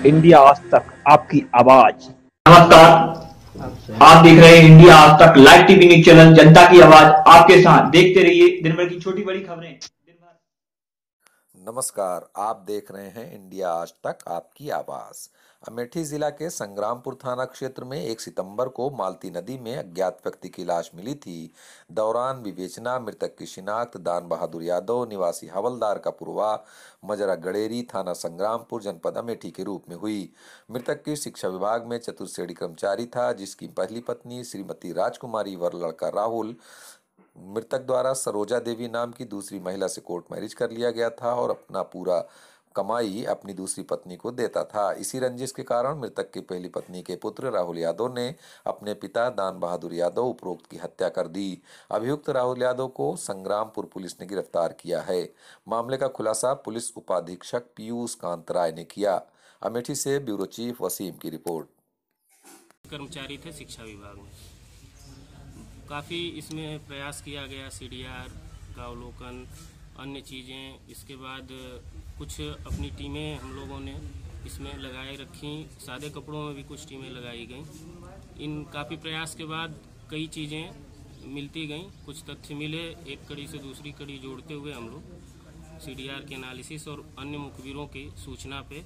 India आज तक आपकी आवाज। नमस्कार, आप देख रहे हैं इंडिया आज तक लाइव टीवी न्यूज चैनल जनता की आवाज। आपके साथ देखते रहिए दिन भर की छोटी बड़ी खबरें दिन भर। नमस्कार, आप देख रहे हैं इंडिया आज तक आपकी आवाज। अमेठी जिला के संग्रामपुर थाना क्षेत्र में 1 सितंबर को मालती नदी में अज्ञात व्यक्ति की लाश मिली थी। दौरान विवेचना मृतक की शिनाख्त दान बहादुर यादव निवासी हवलदार का पूर्वा मजरा गड़ेरी थाना संग्रामपुर जनपद अमेठी के रूप में हुई। मृतक की शिक्षा विभाग में चतुर्श्रेणी कर्मचारी था, जिसकी पहली पत्नी श्रीमती राजकुमारी वर लड़का राहुल मृतक द्वारा सरोजा देवी नाम की दूसरी महिला से कोर्ट मैरिज कर लिया गया था और अपना पूरा कमाई अपनी दूसरी पत्नी को देता था। इसी रंजिश के कारण मृतक की पहली पत्नी के पुत्र राहुल यादव ने अपने पिता दान बहादुर यादव उपरोक्त की हत्या कर दी। अभियुक्त राहुल यादव को संग्रामपुर पुलिस ने गिरफ्तार किया है। मामले का खुलासा पुलिस उपाधीक्षक पीयूष कांत राय ने किया। अमेठी से ब्यूरो चीफ वसीम की रिपोर्ट। कर्मचारी थे शिक्षा विभाग में। काफ़ी इसमें प्रयास किया गया, सीडीआर का अवलोकन, अन्य चीज़ें। इसके बाद कुछ अपनी टीमें हम लोगों ने इसमें लगाए रखी, सादे कपड़ों में भी कुछ टीमें लगाई गई। इन काफ़ी प्रयास के बाद कई चीज़ें मिलती गईं, कुछ तथ्य मिले। एक कड़ी से दूसरी कड़ी जोड़ते हुए हम लोग सीडीआर के एनालिसिस और अन्य मुखबिरों की सूचना पे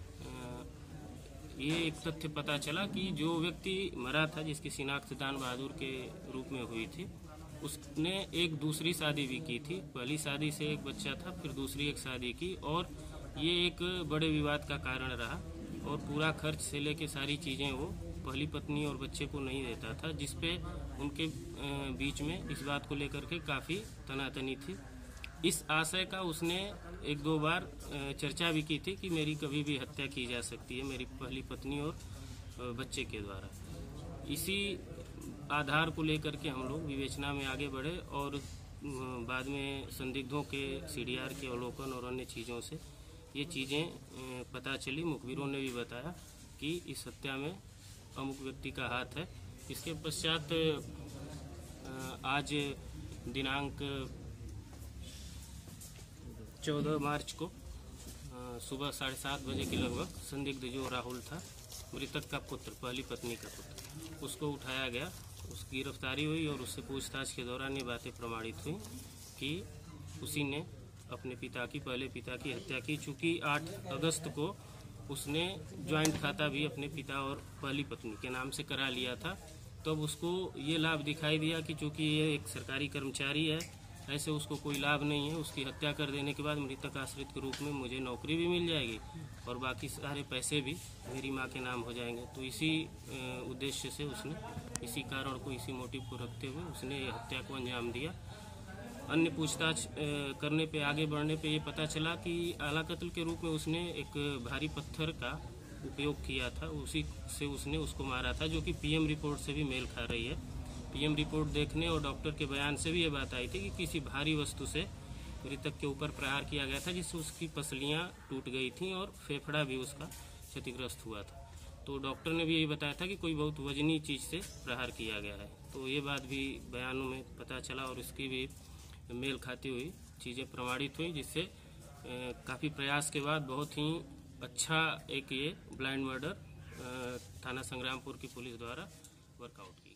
ये एक तथ्य पता चला कि जो व्यक्ति मरा था, जिसकी शिनाख्त दान बहादुर के रूप में हुई थी, उसने एक दूसरी शादी भी की थी। पहली शादी से एक बच्चा था, फिर दूसरी एक शादी की और ये एक बड़े विवाद का कारण रहा और पूरा खर्च से लेके सारी चीज़ें वो पहली पत्नी और बच्चे को नहीं देता था, जिसपे उनके बीच में इस बात को लेकर के काफ़ी तनातनी थी। इस आशय का उसने एक दो बार चर्चा भी की थी कि मेरी कभी भी हत्या की जा सकती है मेरी पहली पत्नी और बच्चे के द्वारा। इसी आधार को लेकर के हम लोग विवेचना में आगे बढ़े और बाद में संदिग्धों के सीडीआर के अवलोकन और अन्य चीज़ों से ये चीज़ें पता चली। मुखबिरों ने भी बताया कि इस हत्या में अमुक व्यक्ति का हाथ है। इसके पश्चात आज दिनांक 14 मार्च को सुबह 7:30 बजे के लगभग संदिग्ध जो राहुल था, मृतक का पुत्र, पहली पत्नी का पुत्र, उसको उठाया गया, उसकी गिरफ्तारी हुई और उससे पूछताछ के दौरान ये बातें प्रमाणित हुई कि उसी ने अपने पिता की, पहले पिता की हत्या की। चूँकि 8 अगस्त को उसने ज्वाइंट खाता भी अपने पिता और पहली पत्नी के नाम से करा लिया था, तब उसको ये लाभ दिखाई दिया कि चूँकि ये एक सरकारी कर्मचारी है, ऐसे उसको कोई लाभ नहीं है। उसकी हत्या कर देने के बाद मृतक आश्रित के रूप में मुझे नौकरी भी मिल जाएगी और बाकी सारे पैसे भी मेरी माँ के नाम हो जाएंगे। तो इसी उद्देश्य से उसने, इसी कारण को, इसी मोटिव को रखते हुए उसने ये हत्या को अंजाम दिया। अन्य पूछताछ करने पे, आगे बढ़ने पे ये पता चला कि आला कत्ल के रूप में उसने एक भारी पत्थर का उपयोग किया था, उसी से उसने उसको मारा था, जो कि पीएम रिपोर्ट से भी मेल खा रही है। पीएम रिपोर्ट देखने और डॉक्टर के बयान से भी ये बात आई थी कि किसी भारी वस्तु से मृतक के ऊपर प्रहार किया गया था, जिससे उसकी पसलियां टूट गई थीं और फेफड़ा भी उसका क्षतिग्रस्त हुआ था। तो डॉक्टर ने भी यही बताया था कि कोई बहुत वजनी चीज़ से प्रहार किया गया है। तो ये बात भी बयानों में पता चला और इसकी भी मेल खाती हुई चीज़ें प्रमाणित हुई, जिससे काफ़ी प्रयास के बाद बहुत ही अच्छा एक ये ब्लाइंड मर्डर थाना संग्रामपुर की पुलिस द्वारा वर्कआउट किया।